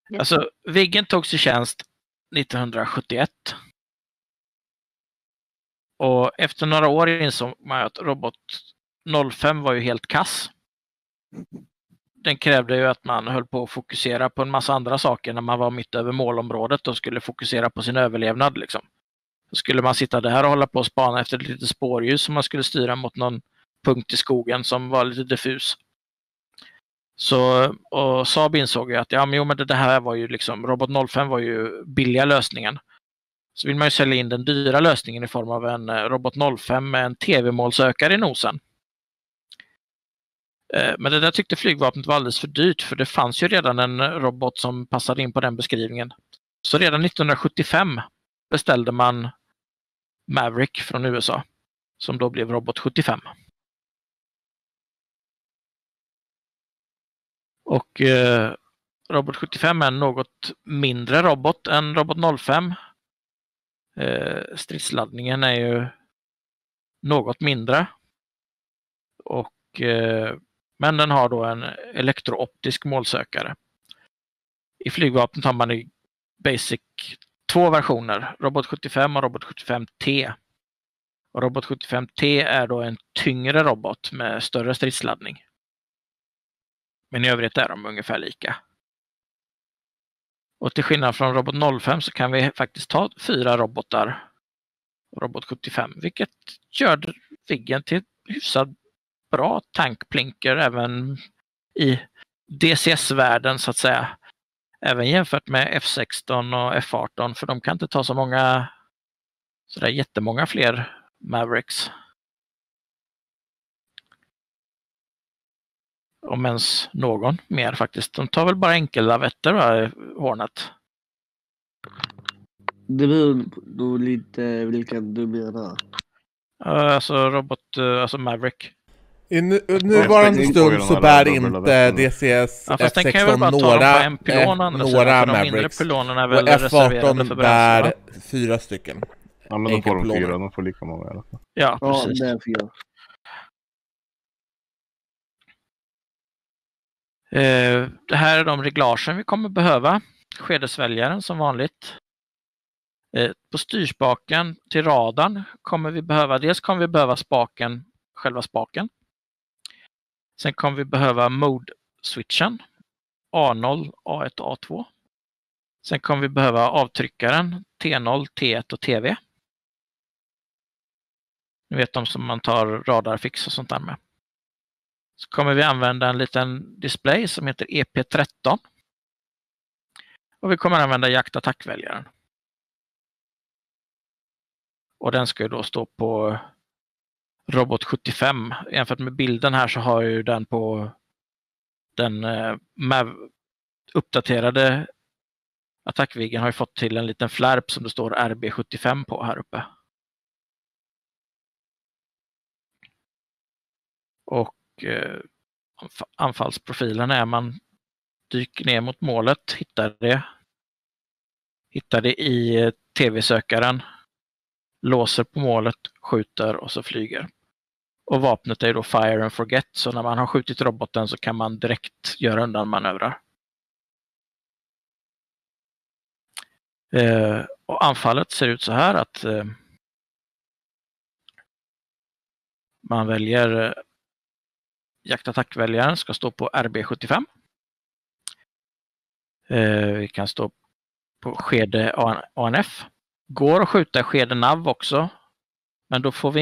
Alltså, Viggen togs i tjänst 1971. Och efter några år insåg man att Robot 05 var ju helt kass. Den krävde ju att man höll på att fokusera på en massa andra saker när man var mitt över målområdet och skulle fokusera på sin överlevnad. Liksom. Så skulle man sitta där och hålla på och spana efter ett litet spårljus som man skulle styra mot någon punkt i skogen som var lite diffus. Så, och Saab insåg ju att men det här var ju liksom, Robot 05 var ju billiga lösningen. Så vill man ju sälja in den dyra lösningen i form av en Robot 05 med en tv-målsökare i nosen. Men det där tyckte flygvapnet var alldeles för dyrt, för det fanns ju redan en robot som passade in på den beskrivningen. Så redan 1975 beställde man Maverick från USA, som då blev Robot 75. Och Robot 75 är en något mindre robot än Robot 05. Stridsladdningen är ju något mindre. Men den har då en elektrooptisk målsökare. I flygvapnet har man i Basic 2 versioner, Robot 75 och Robot 75T. Och Robot 75T är då en tyngre robot med större stridsladdning. Men i övrigt är de ungefär lika. Och till skillnad från Robot 05 så kan vi faktiskt ta 4 robotar Robot 75, vilket gör Viggen till hyfsat bra tankplinker även i DCS-världen så att säga. Även jämfört med F16 och F18, för de kan inte ta sådär jättemånga fler Mavericks. Om ens någon mer faktiskt. De tar väl bara enkellavetter Hornet. Det beror då lite vilken du menar. Alltså Maverick. I nuvarande stund så bär inte DCS F16 några Mavericks. Och F18 bär 4 stycken. Ja, men då får de 4, de får lika många i alla fall. Ja, precis. Ja, det är 4. Det här är de reglagen vi kommer behöva. Skedesväljaren som vanligt. På styrspaken till radarn kommer vi behöva själva spaken. Sen kommer vi behöva mode-switchen, A0, A1 och A2. Sen kommer vi behöva avtryckaren, T0, T1 och TV. Ni vet de som man tar radarfix och sånt där med. Så kommer vi använda en liten display som heter EP13. Och vi kommer använda jakt-attackväljaren. Och den ska ju då stå på Robot 75. Jämfört med bilden här så har ju den på den uppdaterade attackviggen har ju fått till en liten flärp som det står RB75 på här uppe. Och anfallsprofilen är man dyker ner mot målet, hittar det i tv-sökaren, låser på målet, skjuter och så flyger. Och vapnet är då fire and forget, så när man har skjutit roboten så kan man direkt göra undan manövrar. Och anfallet ser ut så här att man väljer jakt-attackväljaren ska stå på RB75. Vi kan stå på skede ANF. Går att skjuta skede nav också. Men då får vi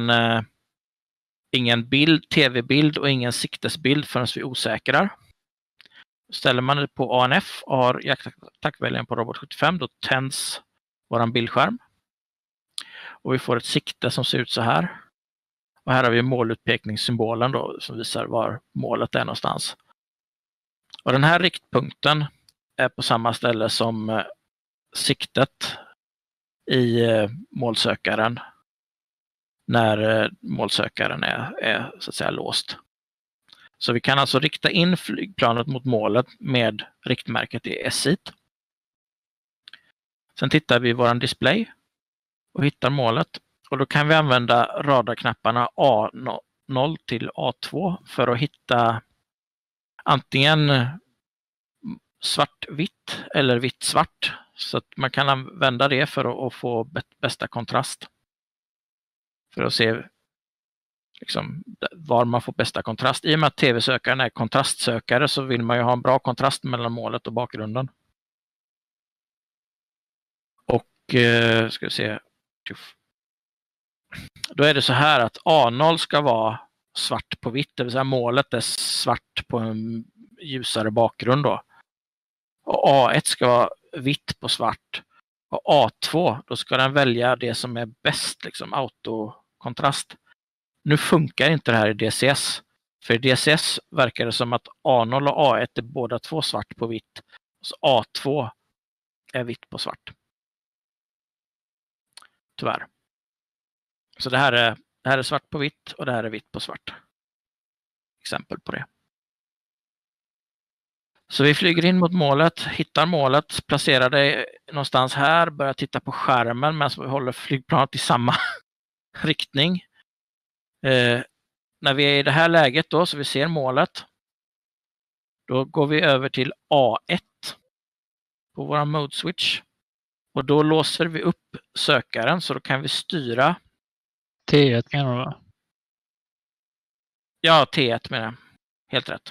ingen bild, tv-bild och ingen siktesbild förrän vi osäkrar. Ställer man det på ANF och har jakt-attackväljaren på Robot 75, då tänds våran bildskärm. Och vi får ett sikte som ser ut så här. Och här har vi målutpekningssymbolen då, som visar var målet är någonstans. Och den här riktpunkten är på samma ställe som siktet i målsökaren när målsökaren är så att säga låst. Så vi kan alltså rikta in flygplanet mot målet med riktmärket i SIT. Sen tittar vi i våran display och hittar målet. Och då kan vi använda radarknapparna A0 till A2 för att hitta antingen svart-vitt eller vitt-svart. Så att man kan använda det för att få bästa kontrast. För att se liksom, var man får bästa kontrast. I och med att tv-sökaren är kontrastsökare så vill man ju ha en bra kontrast mellan målet och bakgrunden. Och ska vi se. Då är det så här att A0 ska vara svart på vitt. Det vill säga målet är svart på en ljusare bakgrund då. Och A1 ska vara vitt på svart. Och A2 då ska den välja det som är bäst, liksom autokontrast. Nu funkar inte det här i DCS. För i DCS verkar det som att A0 och A1 är båda två svart på vitt. Så A2 är vitt på svart. Tyvärr. Så det här är svart på vitt och det här är vitt på svart. Exempel på det. Så vi flyger in mot målet, hittar målet, placerar det någonstans här, börjar titta på skärmen medan vi håller flygplanet i samma riktning. När vi är i det här läget då, så vi ser målet, då går vi över till A1 på vår mode switch. Och då låser vi upp sökaren så då kan vi styra. T1 kan det vara. Ja, T1 med det. Helt rätt.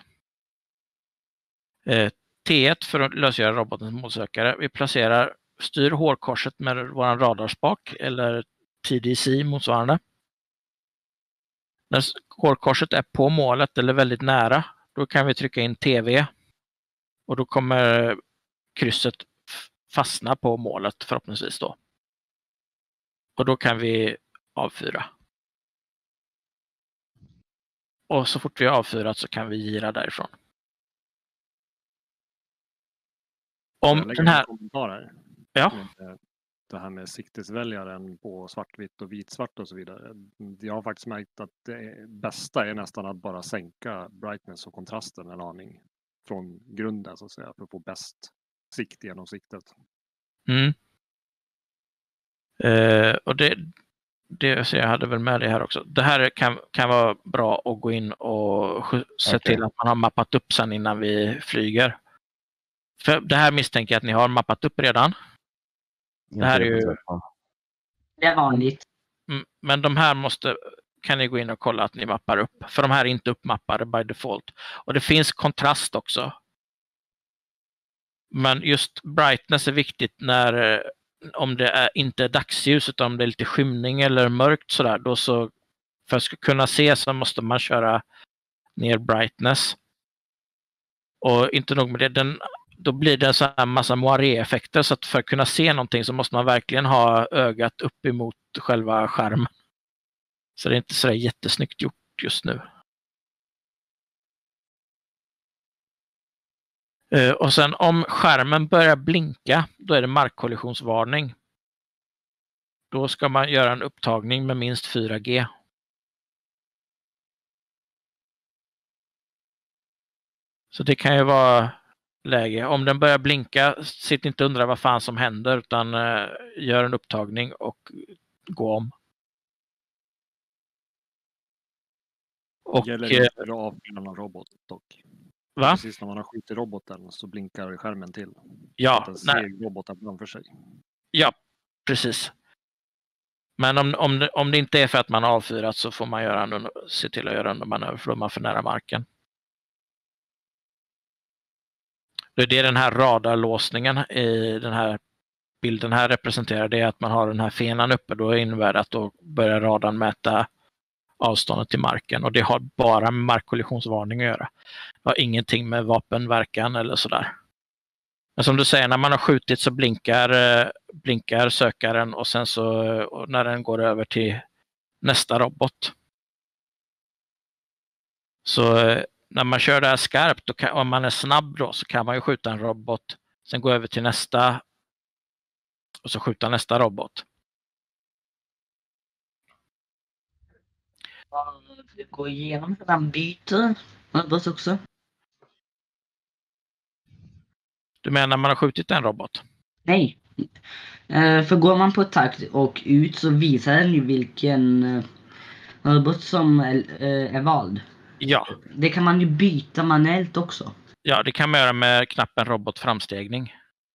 T1 för att lösgöra robotens målsökare. Vi styr hårkorset med vår radarspak eller TDC motsvarande. När hårkorset är på målet eller väldigt nära, då kan vi trycka in TV. Och då kommer krysset fastna på målet förhoppningsvis då. Och då kan vi avfyra. Och så fort vi har avfyrat så kan vi gira därifrån. Om den här... Ja. Det här med siktesväljaren på svartvitt och vitsvart och så vidare. Jag har faktiskt märkt att det bästa är nästan att bara sänka brightness och kontrasten en aning från grunden så att säga för att få bäst sikt genom siktet. Mm. Och det så jag hade väl med det här också. Det här kan vara bra att gå in och se till att man har mappat upp sen innan vi flyger. För det här misstänker jag att ni har mappat upp redan. Det här är ju... Det är vanligt. Men de här kan ni gå in och kolla att ni mappar upp. För de här är inte uppmappade by default. Och det finns kontrast också. Men just brightness är viktigt om det inte är dagsljus utan om det är lite skymning eller mörkt sådär. Då så, för att kunna se så måste man köra ner brightness. Och inte nog med det, då blir det en sån här massa moiré-effekter så att för att kunna se någonting så måste man verkligen ha ögat upp emot själva skärmen. Så det är inte så jättesnyggt gjort just nu. Och sen om skärmen börjar blinka, då är det markkollisionsvarning. Då ska man göra en upptagning med minst 4G. Så det kan ju vara läge. Om den börjar blinka, sitt inte och undra vad fan som händer utan gör en upptagning och gå om. Och gäller det för avfyllande av robot dock. Va? Precis när man har skjutit roboten så blinkar skärmen till. Ja, att den ser roboten framför sig. Ja, precis. Men om det inte är för att man har avfyrat så får man se till att göra en manöver för man för nära marken. Det är den här radarlåsningen i den här bilden här representerar det att man har den här fenan uppe. Då innebär det att då börjar radarn mäta avståndet till marken och det har bara med markkollisionsvarning att göra. Det har ingenting med vapenverkan eller sådär. Men som du säger, när man har skjutit så blinkar sökaren och sen så när den går över till nästa robot. Så när man kör det här skarpt, om man är snabb då, så kan man ju skjuta en robot, sen gå över till nästa och så skjuta nästa robot. Vi går igenom hur man byter robot också. Du menar när man har skjutit en robot? Nej. För går man på takt och ut så visar den ju vilken robot som är vald. Ja. Det kan man ju byta manuellt också. Ja, det kan man göra med knappen robotframstegning.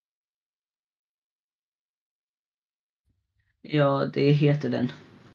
Ja, det heter den.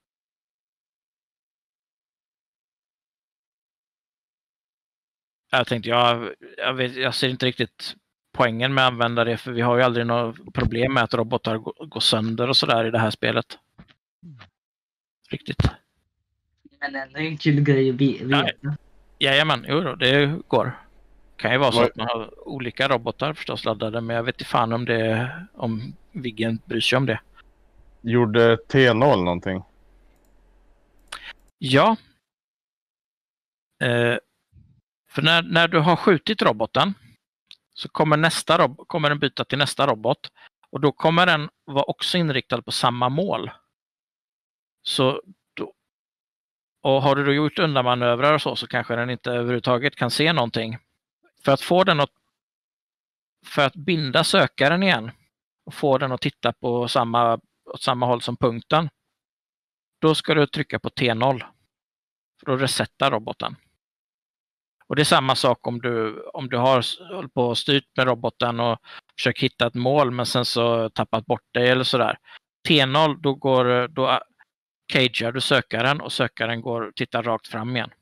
Jag tänkte, jag ser inte riktigt poängen med att använda det, för vi har ju aldrig något problem med att robotar går sönder och sådär i det här spelet. Riktigt. Men ändå en kul grej att veta. Jajamän, jo då, det går. Kan ju vara så att man har olika robotar förstås laddade, men jag vet inte fan om Viggen bryr sig om det. Gjorde T0 någonting? Ja. För när du har skjutit roboten så kommer den byta till nästa robot. Och då kommer den vara också inriktad på samma mål. Och har du då gjort undanmanövrar och så kanske den inte överhuvudtaget kan se någonting. För att binda sökaren igen och få den att titta på åt samma håll som punkten, då ska du trycka på T0 för att resetta roboten. Och det är samma sak om du har hållit på och styrt med roboten och försökt hitta ett mål men sen så tappat bort det eller sådär. T0, då cagear du sökaren och sökaren tittar rakt fram igen.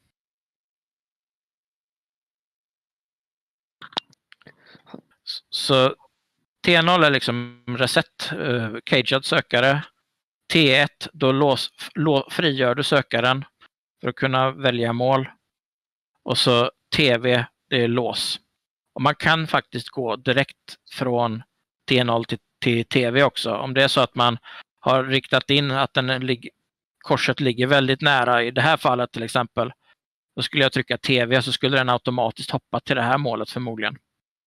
Så T0 är liksom reset, cagead sökare. T1, då frigör du sökaren för att kunna välja mål. Och så TV, det är lås. Och man kan faktiskt gå direkt från T0 till TV också. Om det är så att man har riktat in att korset ligger väldigt nära, i det här fallet till exempel, då skulle jag trycka TV så skulle den automatiskt hoppa till det här målet förmodligen.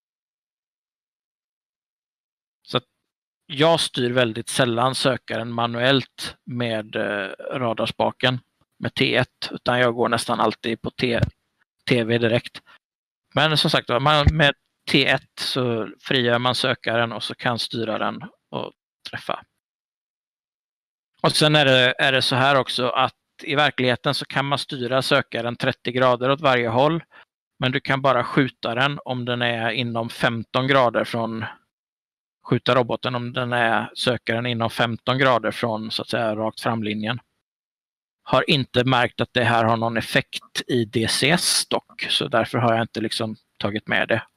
Så jag styr väldigt sällan sökaren manuellt med radarspaken med T1, utan jag går nästan alltid på TV direkt. Men som sagt, med T1 så frigör man sökaren och så kan styra den och träffa. Och sen är det så här också att i verkligheten så kan man styra sökaren 30 grader åt varje håll, men du kan bara skjuta den om den är inom 15 grader från skjuta roboten om den är sökaren inom 15 grader från så att säga rakt framlinjen. Har inte märkt att det här har någon effekt i DCS dock, så därför har jag inte liksom tagit med det.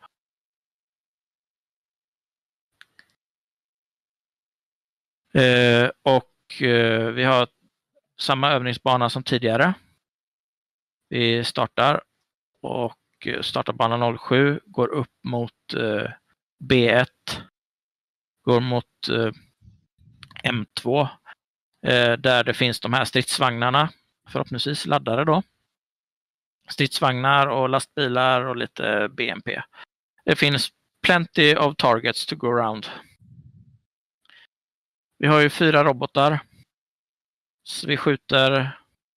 Vi har samma övningsbana som tidigare. Vi startar och startarbana 07 går upp mot B1, går mot M2 där det finns de här stridsvagnarna, förhoppningsvis laddare då. Stridsvagnar och lastbilar och lite BMP. Det finns plenty of targets to go around. Vi har ju 4 robotar. Så vi skjuter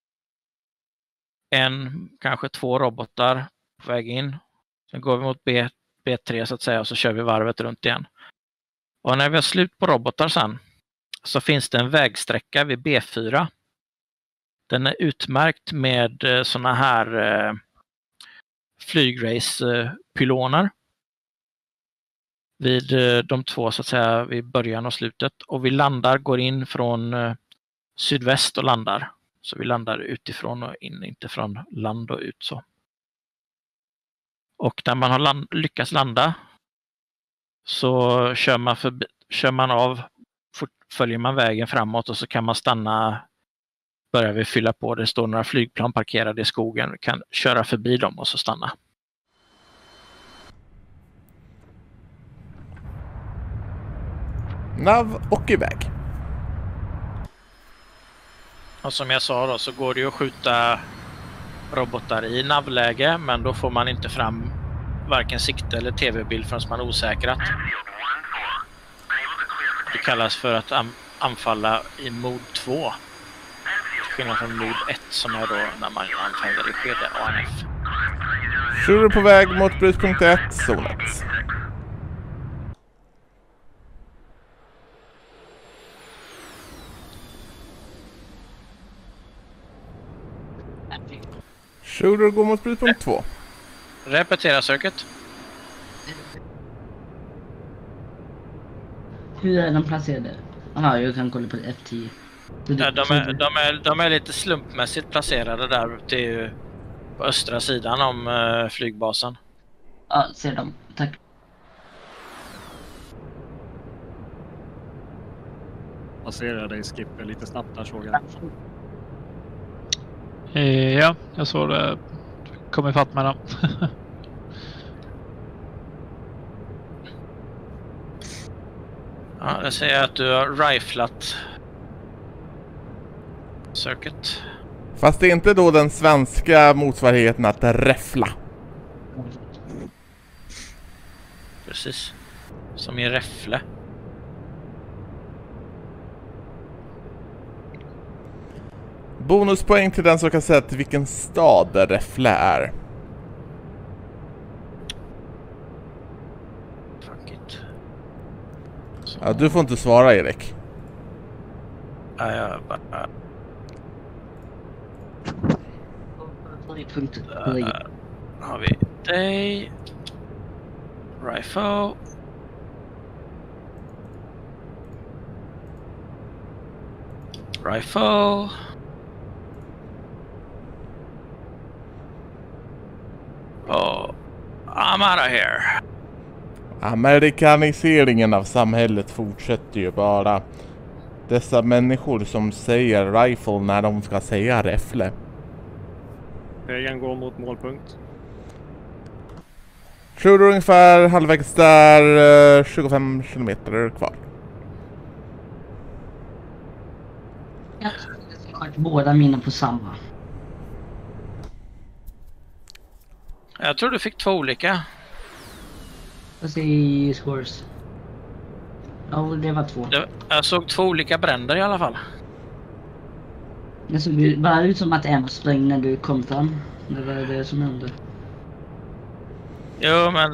kanske 2 robotar på väg in. Sen går vi mot B3 så att säga och så kör vi varvet runt igen. Och när vi har slut på robotar sen så finns det en vägsträcka vid B4. Den är utmärkt med såna här flygrace-pyloner vid de två så att säga vid början och slutet. Och vi går in från sydväst och landar. Så vi landar utifrån och in, inte från land och ut så. Och när man har lyckats landa så kör man av, följer man vägen framåt och så kan man stanna, börjar vi fylla på. Det står några flygplan parkerade i skogen, vi kan köra förbi dem och så stanna. Nav och iväg. Och som jag sa då så går det ju att skjuta robotar i navläge, men då får man inte fram varken sikte eller tv-bild förrän man är osäkrat. Det kallas för att anfalla i mod 2. Skillnad från mod 1 som är då när man anfaller i skede ANF. Shooter på väg mot brytpunkt 1, zon 1. Shooter går mot brytpunkt 2. Repetera söket. Hur är de placerade? Jaha, jag kan kolla på F10. Ja, de är lite slumpmässigt placerade där. Det är ju på östra sidan om flygbasen. Ja, ser dem. Tack. Passerar dig Skipper lite snabbt där såg jag. Ja, jag såg det. Kom ifatt med dem. Ja, jag ser att du har riflat Circuit. Fast det är inte då den svenska motsvarigheten att räffla. Precis. Som i Räffle. Bonuspoäng till den som kan säga till vilken stad Räffle är. Fuck it. Ja, du får inte svara, Erik. Ja, jag bara... har vi dig. Rifle. Rifle. Oh, I'm out of here. Amerikaniseringen av samhället fortsätter ju bara. Dessa människor som säger rifle när de ska säga räffle. Vägen går mot målpunkt. Tror du ungefär halvvägs där, 25 kilometer kvar. Jag tror att båda mina på samma. Jag tror du fick 2 olika. Vad säger scores? Ja, det var 2. Jag såg 2 olika bränder i alla fall. Det såg bara ut som att en spräng när du kom fram. Det var det som hände. Jo, men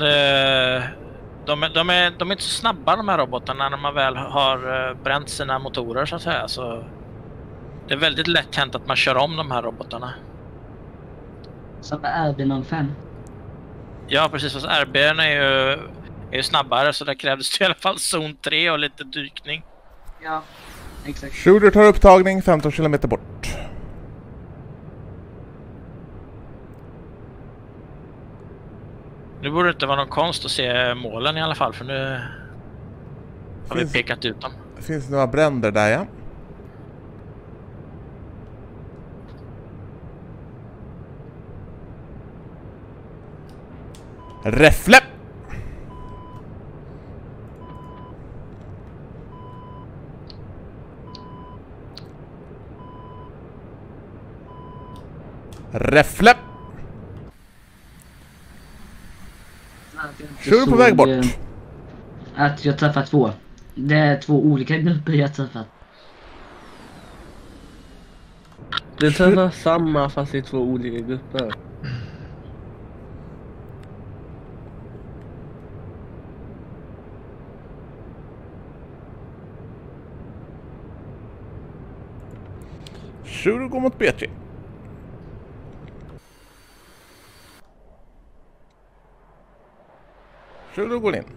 de är inte så snabba de här robotarna när man väl har bränt sina motorer så att säga. Så det är väldigt lätt hänt att man kör om de här robotarna. Som RB05. Ja, precis. Fast RB:n är ju snabbare så där krävdes det i alla fall zon 3 och lite dykning. Ja, exakt. Shooter tar upptagning 15 kilometer bort. Nu borde det inte vara någon konst att se målen i alla fall, för nu har vi pekat ut dem. Det finns några bränder där, ja. Räffle! Räffle! Kör på väg bort. Att jag träffat 2. Det är 2 olika grupper jag träffat. Du träffar samma fast i 2 olika grupper. Shooter går mot B3. Shooter går in.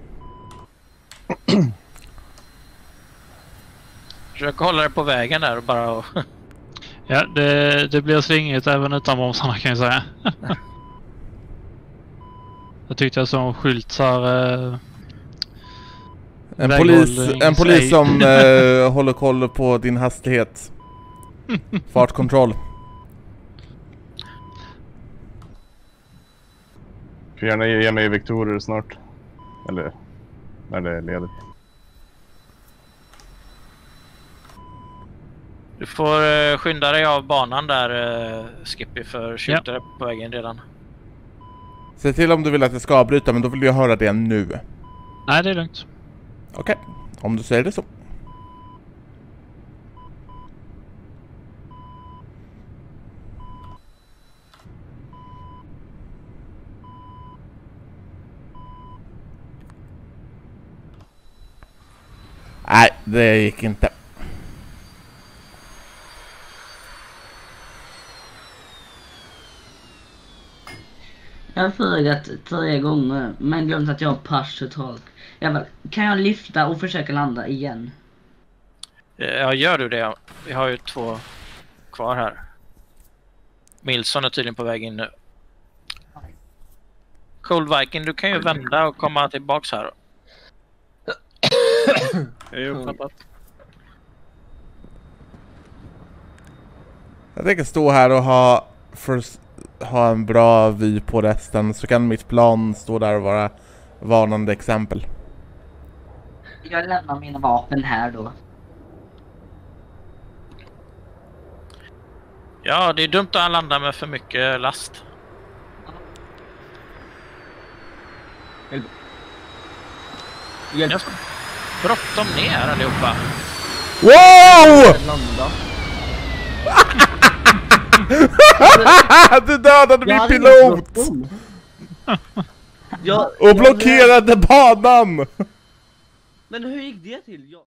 Försök hålla det på vägen där och bara... Ja, det blir svingigt även utan bromsarna kan jag säga. Jag tyckte jag såg skyltar. En polis som håller koll på din hastighet. Fartkontroll. Får gärna ge mig Victorer snart. Eller när det är ledigt. Du får skynda dig av banan där, Skippy, för skjuter är på vägen redan. Se till om du vill att jag ska avbryta, men då vill jag höra det nu. Nej, det är lugnt. Okej, om du säger det så. Nej, det gick inte. Jag får börjat 3 gånger men glömt att jag har pass totalt. Kan jag lyfta och försöka landa igen? Ja, gör du det? Vi har ju 2 kvar här. Milson är tydligen på väg in nu. Cold Viking, du kan ju vända och komma tillbaks här. Jag är uppfattat. Jag tänker stå här och ha en bra vy på resten, så kan mitt plan stå där och vara varnande exempel. Jag lämnar mina vapen här då. Ja, det är dumt att landa med för mycket last. Hjälp. Bråttom ner allihopa. Wow! Landa. Du dödade min pilot! Och blockerade banan! Men hur gick det till?